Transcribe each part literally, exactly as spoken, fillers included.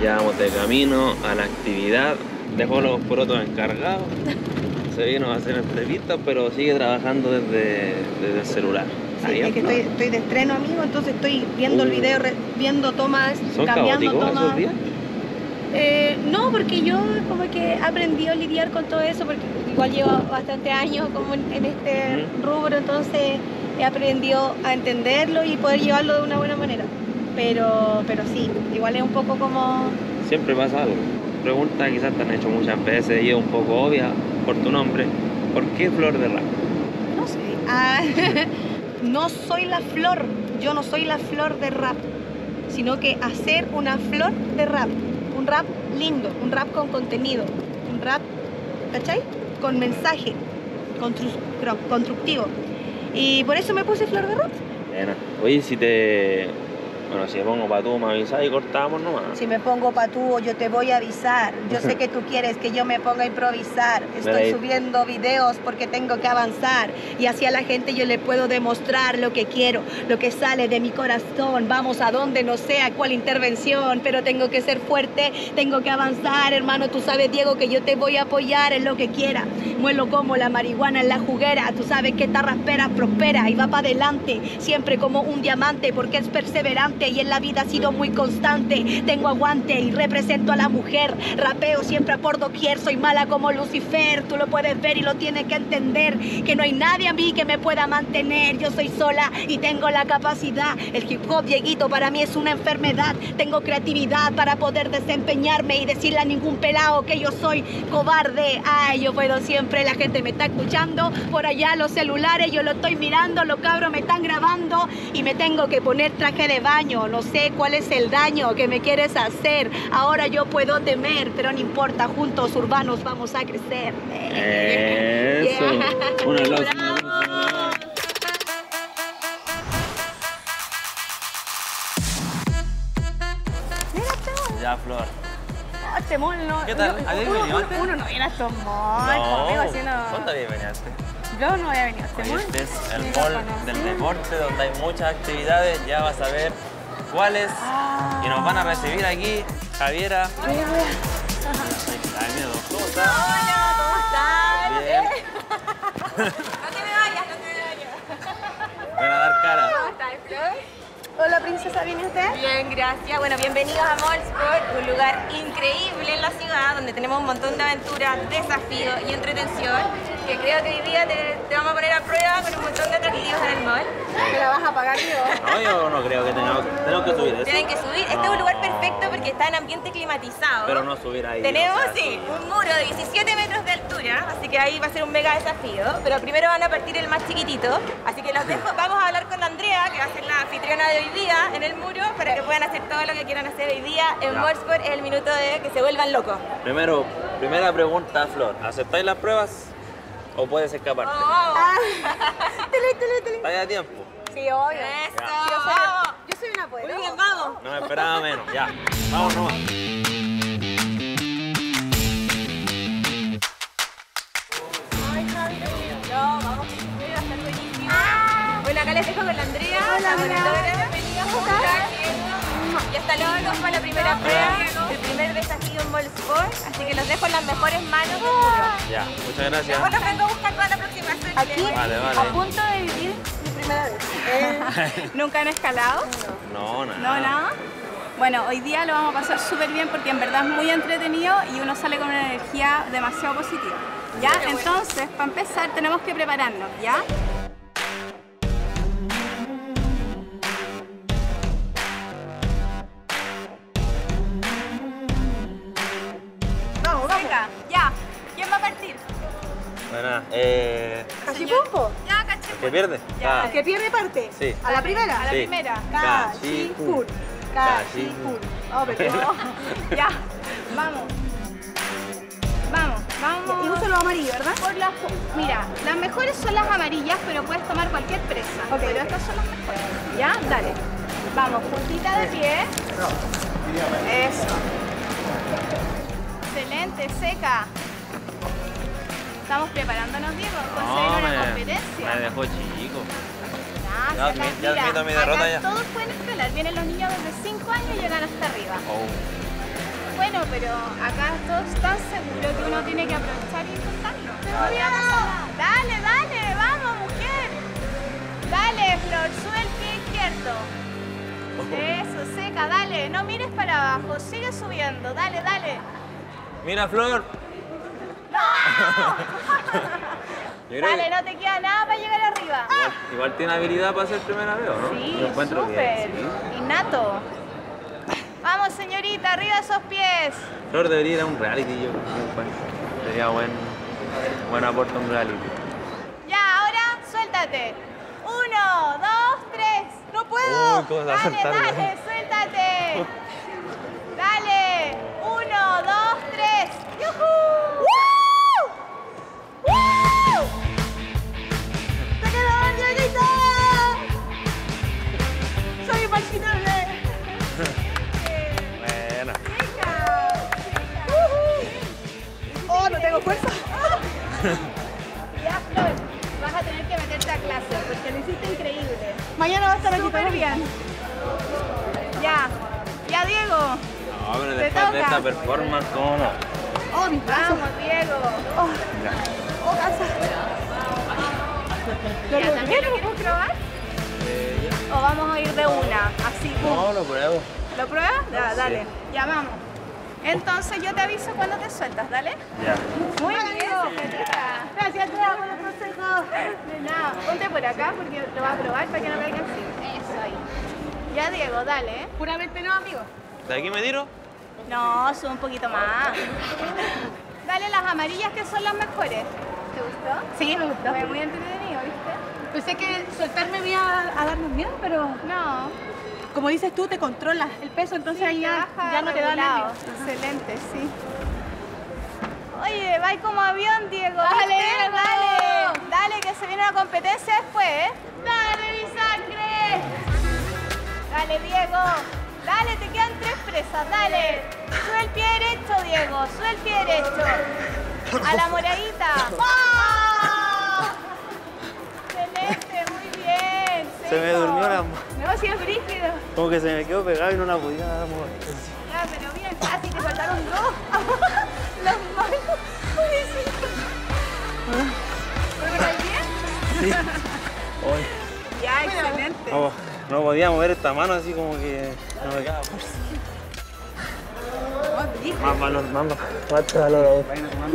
Ya vamos de camino a la actividad. Dejó los porotos encargados. Se vino a hacer entrevistas, pero sigue trabajando desde, desde el celular. Sí, es que estoy, estoy de estreno, amigo, entonces estoy viendo uh. el video, re, viendo tomas, ¿Son cambiando caóticos tomas. esos días? Eh, no, porque yo como que he aprendido a lidiar con todo eso, porque igual llevo bastante años como en, en este uh-huh. rubro, entonces he aprendido a entenderlo y poder llevarlo de una buena manera. Pero, pero sí, igual es un poco como... Siempre pasa algo. Pregunta quizás te han hecho muchas veces y es un poco obvia por tu nombre. ¿Por qué Flor de Rap? No sé. Ah, no soy la flor, yo no soy la flor de rap, sino que hacer una flor de rap. Un rap lindo, un rap con contenido, un rap, ¿cachai? Con mensaje constru constructivo. Y por eso me puse Flor de Rap. Bueno, oye, si te... Bueno, si me pongo patú, me avisas y cortamos nomás. Si me pongo patú, yo te voy a avisar. Yo sé que tú quieres que yo me ponga a improvisar. Estoy subiendo videos porque tengo que avanzar. Y así a la gente yo le puedo demostrar lo que quiero, lo que sale de mi corazón. Vamos a donde no sé a cuál intervención, pero tengo que ser fuerte, tengo que avanzar. Hermano, tú sabes, Diego, que yo te voy a apoyar en lo que quiera. Muelo como la marihuana en la juguera. Tú sabes que esta raspera prospera y va para adelante. Siempre como un diamante porque es perseverante. Y en la vida ha sido muy constante. Tengo aguante y represento a la mujer. Rapeo siempre por doquier. Soy mala como Lucifer. Tú lo puedes ver y lo tienes que entender. Que no hay nadie a mí que me pueda mantener. Yo soy sola y tengo la capacidad. El hip hop, Dieguito, para mí es una enfermedad. Tengo creatividad para poder desempeñarme y decirle a ningún pelado que yo soy cobarde. Ay, yo puedo siempre. La gente me está escuchando. Por allá los celulares yo lo estoy mirando. Los cabros me están grabando y me tengo que poner traje de baño. No sé cuál es el daño que me quieres hacer. Ahora yo puedo temer, pero no importa, juntos urbanos vamos a crecer. Eso. Yeah. Un aplauso. Mira, Temol. Ya, Flor. Oh, Temol, no. ¿Qué tal? Uno, uno, uno, uno no viene a estos malls no. conmigo haciendo... ¿Cuándo habías venido antes? Yo no había venido a este mall. Este es el mall del deporte donde hay muchas actividades. Ya vas a ver cuáles. Ah. Y nos van a recibir aquí Javiera. Ay, miedo. ¿Cómo estás? Hola, ¿cómo estás? Bien. No te me vayas, no te me vayas. Ven a dar cara. ¿Cómo estás, Flor? Hola, princesa, ¿viene usted? Bien, gracias. Bueno, bienvenidos a Mallsport, un lugar increíble en la ciudad donde tenemos un montón de aventuras, desafíos y entretención que creo que hoy día te, te vamos a poner a prueba con un montón de atractivos en el mall. ¿Me la vas a pagar yo? No, yo no creo que tengamos, tenemos que subir eso. Tienen que subir. Este no. es un lugar perfecto porque está en ambiente climatizado. Pero no subir ahí. Tenemos, o sea, sí, un muro de diecisiete metros de altura, así que ahí va a ser un mega desafío. Pero primero van a partir el más chiquitito, así que los dejo. Vamos a hablar con la Andrea, que va a ser la anfitriona de hoy día en el muro, para que puedan hacer todo lo que quieran hacer hoy día en Mallsport. Es el minuto de que se vuelvan locos. Primero, primera pregunta, Flor. ¿Aceptáis las pruebas o puedes escaparte? Oh, oh. Ah. ¿Estáis a tiempo? Sí, obvio. Eso. Yo soy, yo soy una poeta. Muy bien, vamos. No me esperaba menos. Ya, vamos nomás. Ay, Javi, no, vamos, que va a estar buenísimo. Ah. Bueno, acá les dejo con la Andrea. Hola, Andrea. Bienvenida. Y hasta luego para la primera prueba, el primer desafío en Mallsport. Así que los dejo en las mejores manos del muro. Ya, muchas gracias. Después los vengo a buscar para la próxima. Aquí, vale, vale. a punto de vivir mi primera vez. Eh. ¿Nunca han escalado? No, nada. No, nada. Bueno, hoy día lo vamos a pasar súper bien porque en verdad es muy entretenido y uno sale con una energía demasiado positiva. ¿Ya? Entonces, para empezar, tenemos que prepararnos, ¿ya? Vamos, vamos. Ya. ¿Quién va a partir? Buena, eh... ¿Cachipumpo? Ya, caché. ¿Qué pierde? Ya. ¿El que pierde parte? Sí. ¿A la primera? A la Sí. primera. Cachipún. Cachipún. Oh, pero no. Ya. Vamos. Vamos, vamos. Y uso los amarillos, ¿verdad? Por las, mira, las mejores son las amarillas, pero puedes tomar cualquier presa. Okay. Pero estas son las mejores. ¿Ya? Dale. Vamos, puntita de pie. Eso. Excelente, seca. Estamos preparándonos, Diego. Entonces No, una me, competencia. me dejó chico. Ah, Ya si acá, admi- ya mira, admito mi derrota acá ya. todos pueden escalar. Vienen los niños desde cinco años y llegan hasta arriba. Oh. bueno, pero acá todo es tan seguro que uno tiene que aprovechar y intentarlo. Dale, dale, vamos, mujer. Dale, Flor, sube el pie izquierdo. Eso, seca, dale. No mires para abajo, sigue subiendo. Dale, dale. Mira, Flor. Dale, que... no te queda nada para llegar arriba. Igual, igual tiene habilidad para ser primera vez, ¿no? Sí, súper. Sí. Innato. Vamos, señorita, arriba esos pies. Flor debería ir a un reality, yo. Sería buen, buen aporte a un reality. Ya, ahora suéltate. Uno, dos, tres. ¡No puedo! Uy, ¿cómo se va a dale, saltar, dale, ¿no? suéltate. Dale. Uno, dos, tres. ¡Yujú! ¡Woo! ¡Woo! ¡Te quedó, Dieguito! ¡Soy imaginable! Buena. ¡Oh, no tengo fuerza! Ya, Flor, vas a tener que meterte a clase porque lo hiciste increíble. Mañana va a estar aquí súper bien. Ya, ya, Diego. No, pero Te después de toca. esta performance, ¿cómo no? ¡Oh, mis brazos! Vamos, Diego. ¡Oh, Ya. oh cansa! Ya, ¿también lo quieres probar? Eh, ya. ¿O vamos a ir de una? Así, pum. No, lo pruebo. ¿Lo pruebas? Ya, Sí. dale. Ya, vamos. Entonces yo te aviso cuando te sueltas, ¿dale? Ya. Muy bien, señorita. Gracias, Tea, por los consejos. De nada. Ponte por acá porque lo vas a probar para que no caiga encima. Eso ahí. Ya, Diego, dale. ¿eh? Puramente no, amigo. ¿De aquí me tiro? No, sube un poquito más. Dale las amarillas que son las mejores. ¿Te gustó? Sí, me gustó. Fue muy entretenido, ¿viste? Pensé que soltarme me iba a darnos miedo, pero No. como dices tú, te controlas el peso, entonces Sí, ahí te ya, baja ya no te da regulado. nervios. Excelente, sí. Oye, va como avión, Diego. Dale, ¿viste? Diego. Dale, dale, que se viene una competencia después, ¿eh? Dale, mi sangre. Dale, Diego. Dale, te quedan tres presas, dale. Sube el pie derecho, Diego. Sube el pie derecho. A la moradita. ¡Ah! Excelente, muy bien. Se me seco. durmió la mano. No, si es brígido. Como que se me quedó pegado y no la podía mover. Ya, pero bien, casi te faltaron dos. Las manos. Pobrecito. ¿Pero bien? Sí. Hoy. Ya, excelente. No, no podía mover esta mano así como que no me quedaba fuerza. Más valor, más más valor ahora.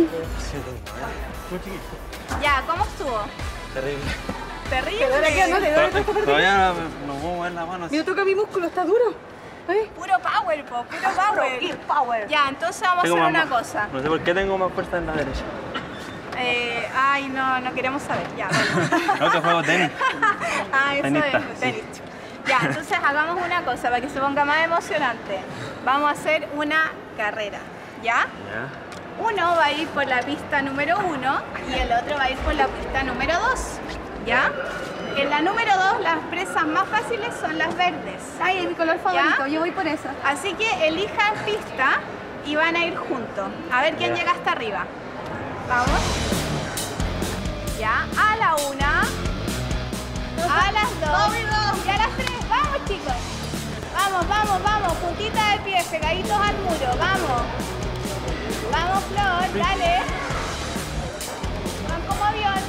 Muy chiquito. Ya, ¿cómo estuvo? Terrible. Terrible. No te duele tanto, Todavía no puedo mover la mano así. Mira, toca mi músculo, está duro. Ay. Puro power, po, puro power. Power. Ya, entonces vamos a Tengo hacer más- una cosa. No sé por qué tengo más fuerza en la derecha. Eh, ay, no, no queremos saber. Ya, vale. No, que juego tenis. Ah, eso Tenista, es, sí. tenis. Ya, entonces hagamos una cosa para que se ponga más emocionante. Vamos a hacer una carrera, ¿ya? Ya. Uno va a ir por la pista número uno y el otro va a ir por la pista número dos, ¿ya? En la número dos las presas más fáciles son las verdes. Ay, mi color favorito, yo voy por esa. Así que elijan pista y van a ir juntos. A ver quién Ya. llega hasta arriba. Vamos. Ya, a la una. A las dos. Y a las tres. Vamos, chicos. Vamos, vamos, vamos. Puntita de pie, pegaditos al muro. Vamos. Vamos, Flor, dale. Van como avión.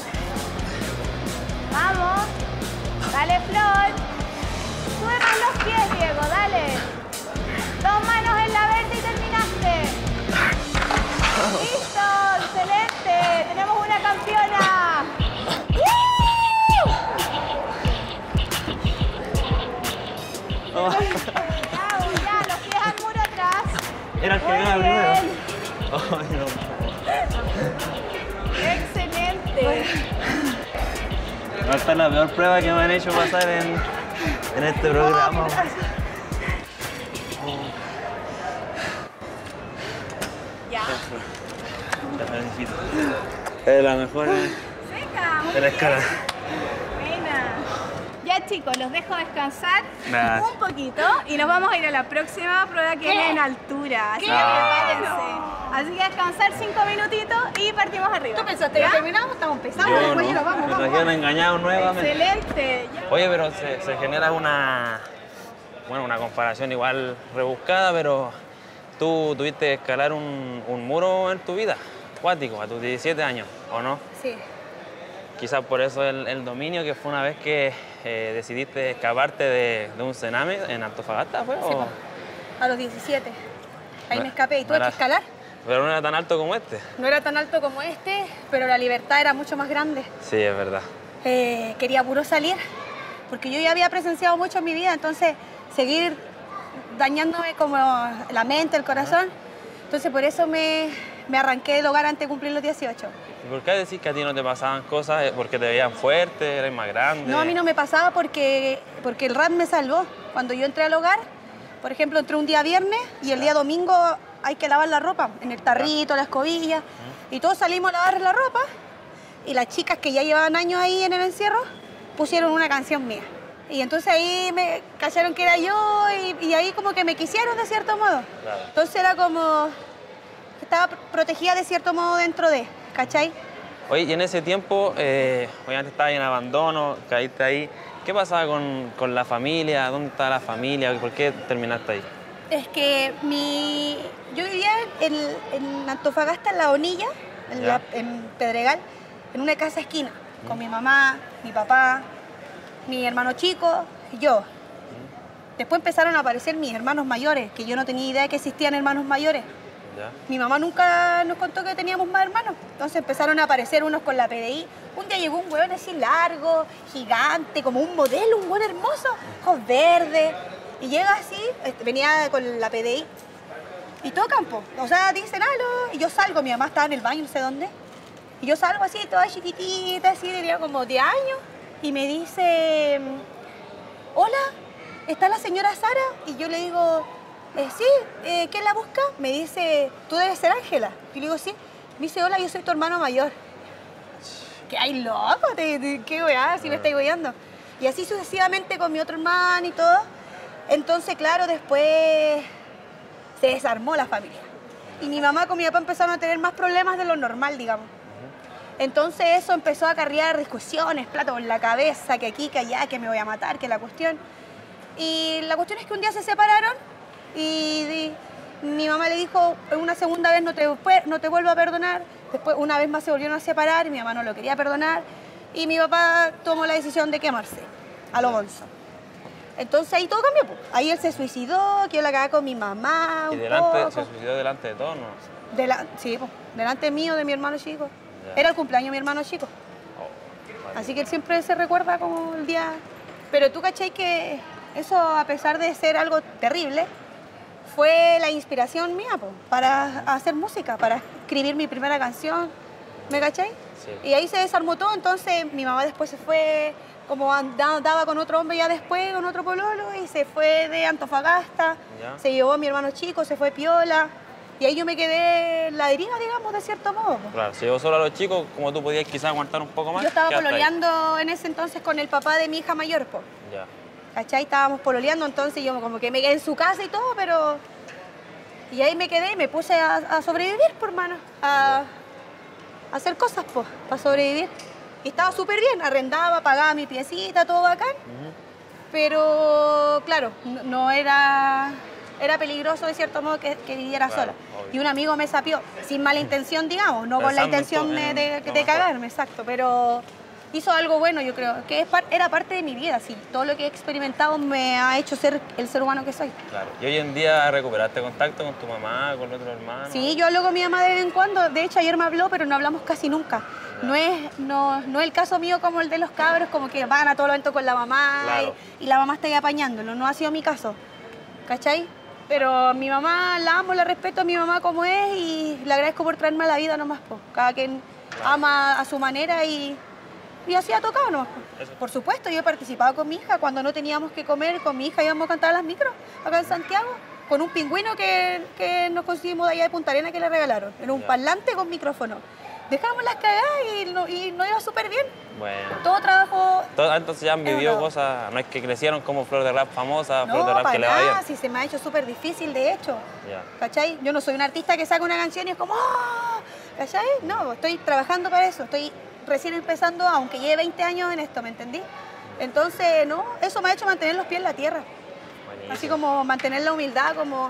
Vamos. Dale, Flor. Sube con los pies, Diego, dale. Dos manos en la verde y terminaste. ¡Listo! ¡Excelente! ¡Tenemos una campeona! ¡Woo! Oh, Bravo, ya, los pies al muro atrás. era el que Muy ganaba primero. bien. Ay, no. Excelente. Esta es la peor prueba que me han hecho pasar en, en este programa. Ya. Te felicito. Es la mejor eh, Venga, muy de la bien. escala. Buena. Ya, chicos, los dejo descansar Gracias. un poquito y nos vamos a ir a la próxima prueba que es en altura. Así que Ah. prepárense. Así que descansar cinco minutitos y partimos arriba. ¿Tú pensaste ¿Ya? que terminamos? Estamos empezando. Yo no, compañero, vamos, me vamos, trajeron engañado nuevamente. Excelente. Ya. Oye, pero se, se genera una, bueno, una comparación igual rebuscada, pero tú tuviste que escalar un, un muro en tu vida, acuático, a tus diecisiete años, ¿o no? Sí. Quizás por eso el, el dominio, que fue una vez que eh, decidiste escaparte de, de un cename en Antofagasta, ¿fue? Sí, o... po. A los diecisiete. Ahí No, me escapé y no tuve era- que escalar. Pero no era tan alto como este. No era tan alto como este, pero la libertad era mucho más grande. Sí, es verdad. Eh, quería puro salir, porque yo ya había presenciado mucho en mi vida, entonces seguir dañándome como la mente, el corazón. Entonces por eso me, me arranqué del hogar antes de cumplir los dieciocho. ¿Y por qué decís que a ti no te pasaban cosas? ¿Porque te veían fuerte, eres más grande? No, a mí no me pasaba porque, porque el rap me salvó. Cuando yo entré al hogar, por ejemplo, entré un día viernes y el día domingo hay que lavar la ropa, en el tarrito, la escobilla, y todos salimos a lavar la ropa, y las chicas que ya llevaban años ahí en el encierro pusieron una canción mía. Y entonces ahí me cacharon que era yo y, y ahí como que me quisieron de cierto modo. Claro. Entonces era como que estaba protegida de cierto modo dentro de, ¿cachai? Oye, y en ese tiempo, eh, obviamente estabas en abandono, caíste ahí. ¿Qué pasaba con, con la familia? ¿Dónde estaba la familia? ¿Por qué terminaste ahí? Es que mi... yo vivía en, en Antofagasta, en La Onilla, en, Ya. la- en Pedregal, en una casa esquina, con mi mamá, mi papá, mi hermano chico y yo. Después empezaron a aparecer mis hermanos mayores, que yo no tenía idea de que existían hermanos mayores. ¿Ya? Mi mamá nunca nos contó que teníamos más hermanos. Entonces empezaron a aparecer unos con la P D I. Un día llegó un hueón así largo, gigante, como un modelo, un hueón hermoso, ojos verdes. Y llega así, este, venía con la P D I. Y todo campo. O sea, dicen algo. Y yo salgo, mi mamá estaba en el baño, no sé dónde. Y yo salgo así, toda chiquitita, así, tenía como diez años. Y me dice, hola, ¿está la señora Sara? Y yo le digo, eh, sí, eh, ¿quién la busca? Me dice, tú debes ser Ángela. Y le digo, sí. Me dice, hola, yo soy tu hermano mayor. ¿Qué hay, loco? ¿Te- te- ¿Qué weá? Si me estáis weando. Y así sucesivamente con mi otro hermano y todo. Entonces, claro, después se desarmó la familia. Y mi mamá con mi papá empezaron a tener más problemas de lo normal, digamos. Entonces eso empezó a acarrear discusiones, plato por la cabeza, que aquí, que allá, que me voy a matar, que la cuestión. Y la cuestión es que un día se separaron y, y mi mamá le dijo, una segunda vez no te, no te vuelvo a perdonar. Después una vez más se volvieron a separar y mi mamá no lo quería perdonar. Y mi papá tomó la decisión de quemarse, a lo bonzo. Entonces ahí todo cambió, pues. Ahí él se suicidó, que yo la cagaba con mi mamá. ¿Y un delante, poco. se suicidó delante de todos? ¿No? Dela- sí, pues, delante mío, de mi hermano chico. Ya. Era el cumpleaños de mi hermano chico. Oh, vale. Así que él siempre se recuerda como el día... Pero tú, ¿cachai? Que eso, a pesar de ser algo terrible, fue la inspiración mía, po, para hacer música, para escribir mi primera canción. ¿Me cachai? Sí. Y ahí se desarmó todo, entonces mi mamá después se fue, como andaba, andaba con otro hombre ya después, con otro pololo, y se fue de Antofagasta, Ya. se llevó a mi hermano chico, se fue piola, y ahí yo me quedé en la deriva, digamos, de cierto modo. po. Claro, si yo solo a los chicos, como tú podías quizás aguantar un poco más. Yo estaba quedaste ahí. pololeando en ese entonces con el papá de mi hija mayor, po. Ya. ¿Cachai? Estábamos pololeando, entonces yo como que me quedé en su casa y todo, pero... Y ahí me quedé y me puse a, a sobrevivir, por mano, a, a hacer cosas, pues, para sobrevivir. Y estaba súper bien, arrendaba, pagaba mi piecita, todo bacán, Ujú. pero claro, no, no era... Era peligroso de cierto modo que, que viviera Claro, sola. obvio. Y un amigo me sapió, sin mala intención, digamos, no con la Pensando en intención tu- de, en de- lo de mejor. cagarme, exacto, pero hizo algo bueno, yo creo, que es par- era parte de mi vida, sí. Todo lo que he experimentado me ha hecho ser el ser humano que soy. Claro. ¿Y hoy en día recuperaste contacto con tu mamá, con el otro hermano? Sí, yo hablo con mi mamá de vez en cuando, de hecho ayer me habló, pero no hablamos casi nunca. No es, no, no es el caso mío como el de los cabros, como que van a todo lo evento con la mamá Claro. y, y la mamá está ahí apañándolo, no ha sido mi caso, ¿cachai? Pero mi mamá, la amo, la respeto a mi mamá como es y le agradezco por traerme a la vida nomás, po. Cada quien Claro. ama a su manera y, y así ha tocado nomás, po. Eso. Por supuesto, yo he participado con mi hija, cuando no teníamos que comer, con mi hija íbamos a cantar a las micros acá en Santiago, con un pingüino que, que nos conseguimos de allá de Punta Arenas que le regalaron, en un Ya. parlante con micrófono. Dejamos las cagadas y, no, y nos iba súper bien. Bueno. Todo trabajo... Todo- Entonces ya han Es vivido verdad. cosas, no es que crecieron como Flor de Rap famosa, Flor No, de Rap para que le va bien. nada, si se me ha hecho súper difícil, de hecho. Ya. ¿Cachai? Yo no soy un artista que saca una canción y es como, ¡oh! ¿Cachai? No, estoy trabajando para eso, estoy recién empezando, aunque lleve veinte años en esto, ¿me entendí? Entonces, no, eso me ha hecho mantener los pies en la tierra. Buenísimo. Así como mantener la humildad, como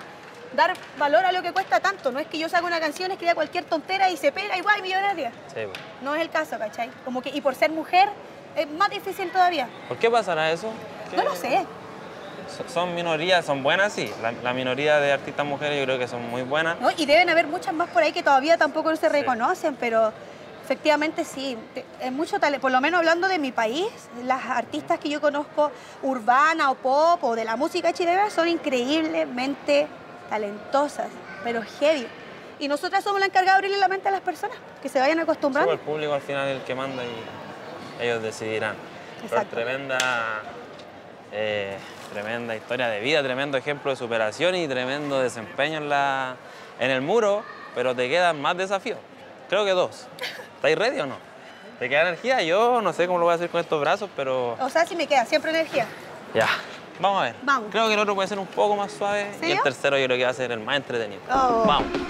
dar valor a lo que cuesta tanto. No es que yo saque una canción, escriba cualquier tontera y se pega igual millonaria. Sí, pues. No es el caso, ¿cachai? Como que, y por ser mujer es más difícil todavía. ¿Por qué pasará eso? ¿Qué? No lo sé. Son minorías, son buenas, sí. La, la minoría de artistas mujeres yo creo que son muy buenas. ¿No? Y deben haber muchas más por ahí que todavía tampoco se reconocen, pero efectivamente sí. Es mucho talento. Por lo menos hablando de mi país, las artistas que yo conozco, urbana o pop o de la música chilena, son increíblemente talentosas, pero heavy. Y nosotras somos la encargada de abrirle la mente a las personas, que se vayan acostumbrando. Sí, el público al final es el que manda y ellos decidirán. Pero tremenda, eh, tremenda historia de vida, tremendo ejemplo de superación y tremendo desempeño en, la, en el muro, pero te quedan más desafíos. Creo que dos. ¿Estáis ready o no? ¿Te queda energía? Yo no sé cómo lo voy a hacer con estos brazos, pero... O sea, si me queda siempre energía. Ya. Vamos a ver. Vamos. Creo que el otro puede ser un poco más suave. ¿Sí? Y el tercero yo creo que va a ser el más entretenido. Oh. Vamos.